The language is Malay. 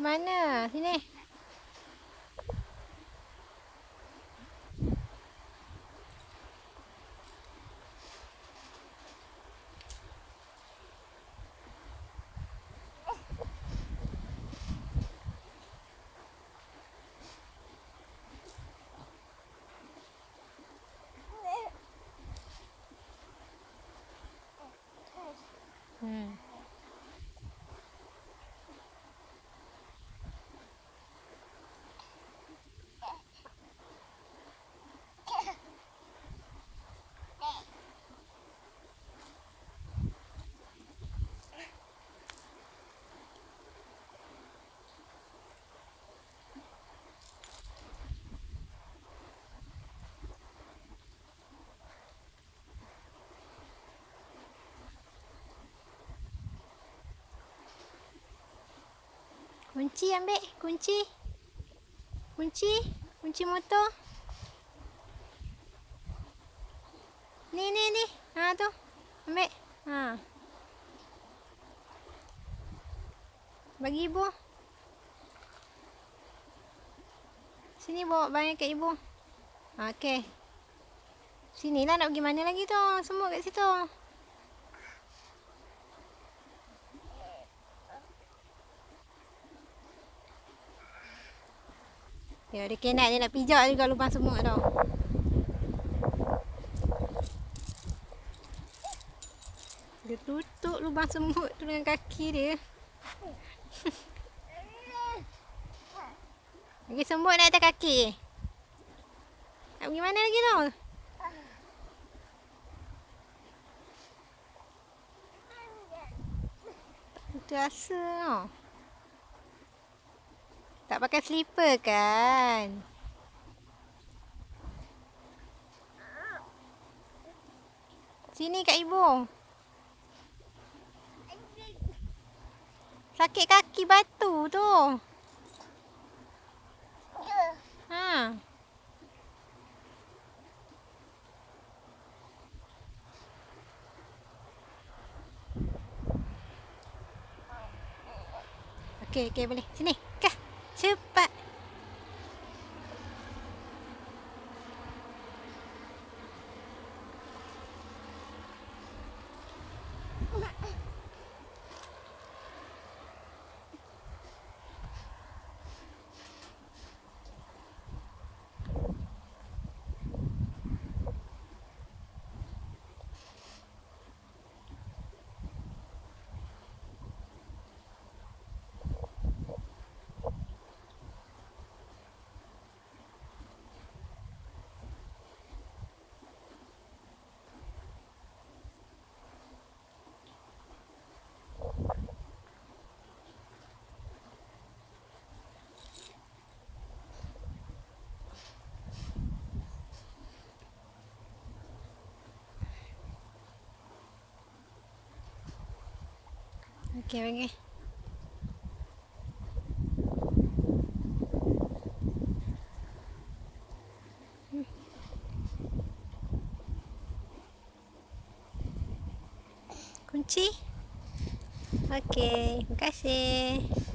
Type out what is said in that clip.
mana? Sini. Kunci ambil, kunci. Kunci motor. Ni. Ha tu. Ambil. Ha. Bagi ibu. Sini bawa barang kat ibu. Ha, okey. Sinilah nak pergi mana lagi tu? Semut kat situ. Ya, dia kenat dia nak pijak juga lubang semut tau. Dia tutup lubang semut tu dengan kaki dia. Lagi semut naik atas kaki. Nak pergi mana lagi tu? Putus asa tau. Tak pakai slipper kan? Sini kat ibu. Sakit kaki batu tu. Ha. Okey, boleh. Sini. Kah. Cepat. Okey. Kunci. Okey, terima kasih.